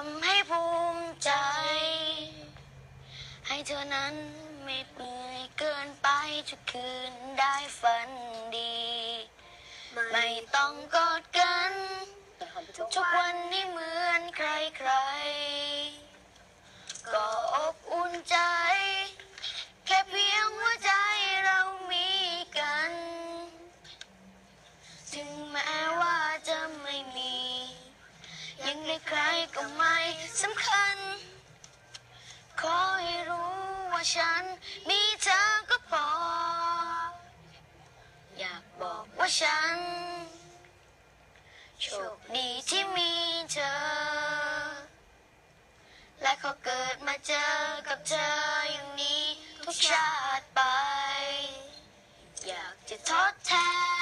ำให้ภูมิใจให้เธอนั้นไม่เหนื่อยเกินไปทุกคืนได้ฝันดีไม่ต้องกอดกันทุกวันนี้เหมือนใครๆก็อบอุ่นใจแค่เพียงหัวใจเรามีกันถึงแม้ว่าจะไม่มียังได้ใครก็ไม่สำคัญขอให้รู้ว่าฉันมีเธอก็พออยากบอกว่าฉันโชคดีที่มีเธอและขอเกิดมาเจอกับเธออย่างนี้ทุกชาติไปอยากจะทดแทน